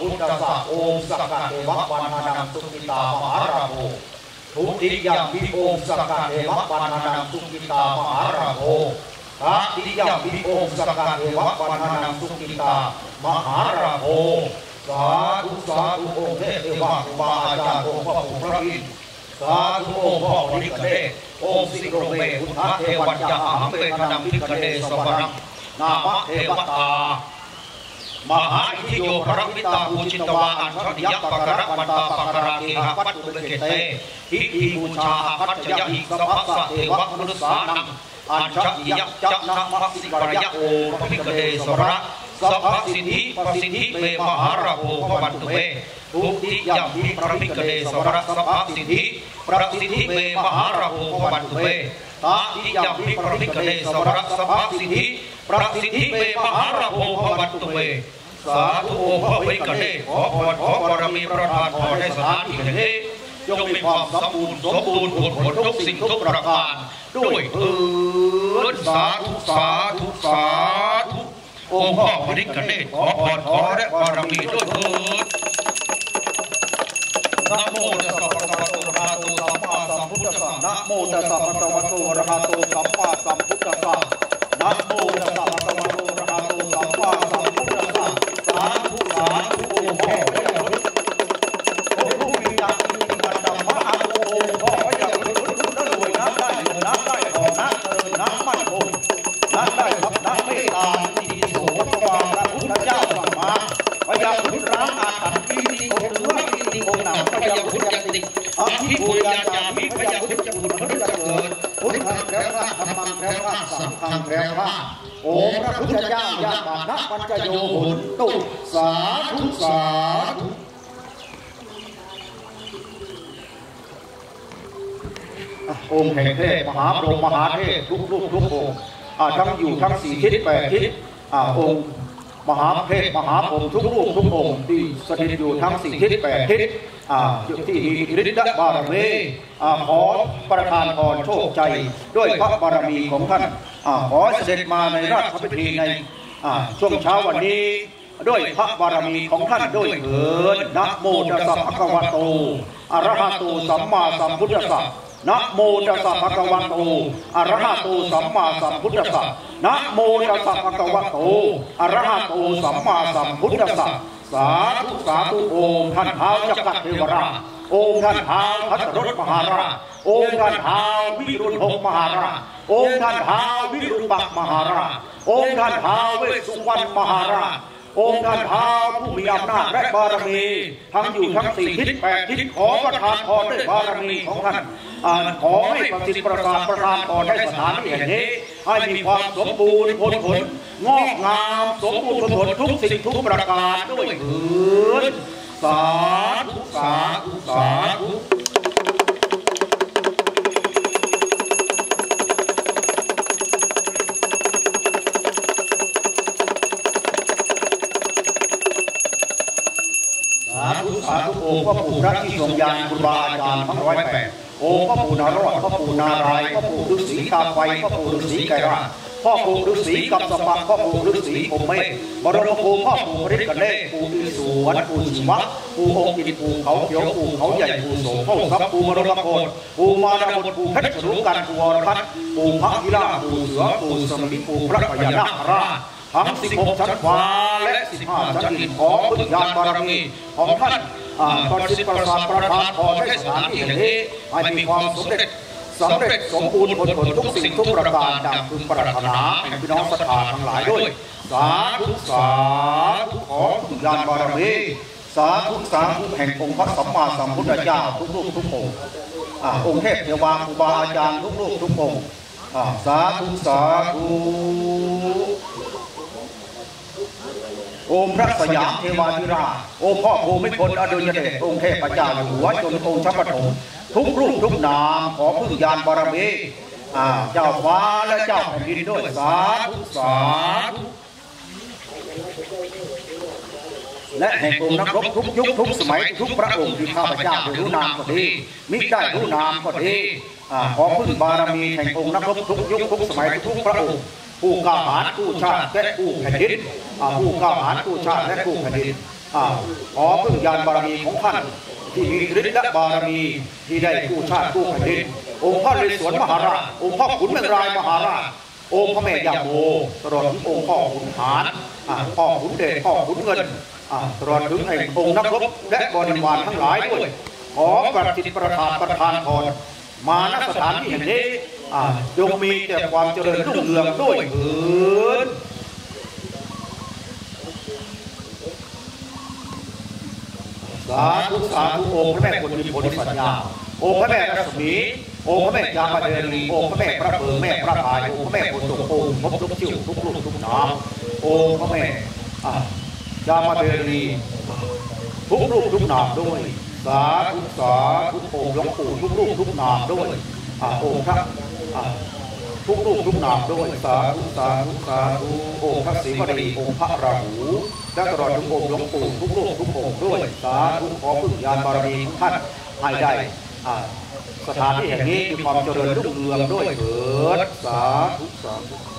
พุทธัสสะโอมสักกะเทวะวันนานังสุกิตามหาราโภทุติยัมปิโอมสักกะเทวะวันนานังสุกิตามหาราโภตติยัมปิโอมสักกะเทวะวันนานังสุกิตามหาราโภสาธุสาธุองค์เทวะครูบาอาจารย์องค์พระผู้พระอินทร์สาธุองค์พ่อปริกเดชองค์สิโรเมพุทธเทวันยาหังเวทนังพิกเดสวรังนามะเทวตามหาอิทธิโยพระวิตาภูจิตวาอัญชนิยปะกระวันตาปะกระเกหะวัตถุเบเกเตอิทิบูชาหัตถยะหิสัพพะเทวะมนุสสานังอัญชนิยจักนะมะสิกรยะโอพระพิกเดสวระสัพพสิทธิปสิทธิเมมหาราโภภวันตุเมทุติยัมปิพระพิกเดสวระสัพพสิทธิปสิทธิเมมหาราโภภวันตุเมตติยัมปิพระพิกเดสวระสัพพสิทธิปสิทธิเมมหาราโภภวันตุเมสาธุโอพระพิกเดชขอพรขอบารมีประทานพรให้สถานที่แห่งนี้จงมีความสมบูรณ์ผลทุกสิ่งทุกประการด้วยเถิดสาธุสาธุสาธุองค์พ่อปริกเดชขอพรขอและบารมีด้วยเถิดนะโมตัสสะภะคะวะโตอะระหะโตสัมมาสัมพุทธัสสะนะโมตัสสะภะคะวะโตอะระหะโตสัมมาสัมพุทธัสสะนะโมตัสสะภะคะวะโตอะระหะโตสัมมาสัมพุทธัสสะสาธุสาธุองค์พ่อพระยาฤทธิ์โอ้ผู้มีญาณมีปัญญามหาองค์พ่อพระยาฤทธิ์นั้นรวยนับได้เงินนับได้ทองนับเงินนับมั่นคงนับได้ทรัพย์นับเมตตาอิติปิโสภะคะวะพระพุทธเจ้าสั่งมาพระยาฤทธิ์ร้างอาถรรพ์ที่โกงหรือว่าที่โกงหนาวพระยาฤทธิ์ยังติดอภิปุญญาจามิพระยาฤทธิ์จะบุญพระฤทธิ์จะเกิดพุทธังแคล้วคลาดธรรมังแคล้วคลาดสังฆังแคล้วคลาดโอ้พระพุทธเจ้าญาตินะปัญจโยโหนตุสาธุสาธุองค์แห่งเทพมหาพรหมมหาเทพทุกรูปทุกองค์ทั้งอยู่ทั้งสี่ทิศแปดทิศองค์มหาเทพมหาพรหมทุกรูปทุกองค์ที่สถิตอยู่ทั้งสี่ทิศแปดทิศที่มีฤทธิ์บารมีขอประทานพรโชคใจด้วยพระบารมีของท่านขอเสด็จมาในราชพิธีในช่วงเช้าวันนี้ด้วยพระบารมีของท่านด้วยเถิดนะโมตัสสะภะคะวะโตอะระหะโตสัมมาสัมพุทธัสสะนะโมตัสสะภะคะวะโตอะระหะโตสัมมาสัมพุทธัสสะนะโมตัสสะภะคะวะโตอะระหะโตสัมมาสัมพุทธัสสะสาธุสาธุองค์ท่านท้าวจักรเทวราชองค์ท่านท้าวพัทรสมหาราชองค์ท่านท้าววิรุณหกมหาราชองค์ท่านท้าววิรุปักมหาราชองค์ท่านท้าวเวสสุวรรณมหาราชองค์ท่านท้าวผู้มีอำนาจและบารมีทั้งอยู่ทั้งสี่ทิศแปดทิศขอประทานพรด้วยบารมีของท่านขอให้ประสิทธิ์ประสาทประทานพรให้สถานที่แห่งนี้ให้มีความสมบูรณ์ผลงอกงามสมบูรณ์ผลทุกสิ่งทุกประการด้วยเถิดสาธุสาธุสาธุสาธุองค์พระปู่พระที่ทรงญาณครูบาอาจารย์ทั้ง108องค์พระปู่นารอดพระปู่นารายณ์พระปู่ฤาษีตาไฟพระปู่ฤาษีไกรราชพ่อปู่ฤาษีกับสปักพ่อปู่ฤาษีพรหมเมธบรมครูพ่อปู่ฤทธิ์กเนศปู่อิศวรปู่ศิวะปู่องค์อินปู่เขาเขียวปู่เขาใหญ่ปู่โสมพ่อทรัพย์ปู่มรดกโกศปู่มาดาบทปู่เพชรรู้กันปู่วรพัฒน์ปู่พระพิราปู่เสือปู่สมิปู่พระพญานาคราชทั้ง16ชั้นฟ้าและ15ชั้นดินขอพุทธญาณบารมีของท่านประสิทธิ์ประสาทประทานพรให้สถานที่แห่งนี้ให้มีความสำเร็จสมบูรณ์ผลทุกสิ่งทุกประการดังพึงปรารถนาแห่งพี่น้องศรัทธาทั้งหลายด้วยสาธุสาธุขอพุทธญาณบารมีสาธุสาธุแห่งองค์พระสัมมาสัมพุทธเจ้าทุกรูปทุกองค์องค์เทพเทวาครูบาอาจารย์ทุกรูปทุกองค์สาธุสาธุองค์พระสยามเทวาธิราชองค์พ่อภูมิพลอดุลยเดชองค์เทพเจ้าอยู่หัวจนองค์ชัปฐมทุกรูปทุกนามขอพึ่งญาณบารมีเจ้าฟ้าและเจ้าแผ่นดินด้วยสาธุสาธุและแห่งองค์นักรบทุกยุคทุกสมัยทุกพระองค์ที่ข้าพเจ้าได้รู้นามก็ดีมิได้รู้นามก็ดีขอพึ่งบารมีแห่งองค์นักรบทุกยุคทุกสมัยทุกพระองค์ผู้กล้าหาญผู้ชาติและผู้แผ่นดินผู้กล้าหาญผู้ชาติและผู้แผ่นดินขอพึ่งญาณบารมีของท่านที่มีฤทธิ์และบารมีที่ได้กู้ชาติกู้แผ่นดินองค์พระนเรศวรมหาราชองค์พ่อขุนเมืองรายมหาราชองค์พระแม่ย่าโมตลอดถึงองค์พ่อขุนหารพ่อขุนเดชพ่อขุนเงินตลอดถึงองค์นักรบและบริวารทั้งหลายด้วยขอประสิทธิ์ประทานพรมาณสถานที่แห่งนี้จงมีแต่ความเจริญรุ่งเรืองด้วยเถิดสาธุสาธุองค์พระแม่กวนอิมโพธิสัตยาองค์พระแม่รัศมีองค์พระแม่ยามาเดรีองค์พระแม่พระเบิกแม่พระพายองค์พระแม่โพธิ์ศพองค์พบทุกชิวทุกลูกทุกน้ำองค์พระแม่ยามาเดรีทุกลูกทุกน้ำด้วยสาธุสาธุองค์หลวงปู่ทุกลูกทุกน้ำด้วยองค์พระทุกลูกทุกน้ำด้วยสาธุสาธุสาธุองค์พระศรีวลีองค์พระราหูและตลอดถึงองค์หลวงปู่ทุกลูกทุกองค์ด้วยสาธุขอพึ่งญาณบารมีของท่านให้ได้สถานที่แห่งนี้มีความเจริญรุ่งเรืองด้วยเถิดสาธุสาธุ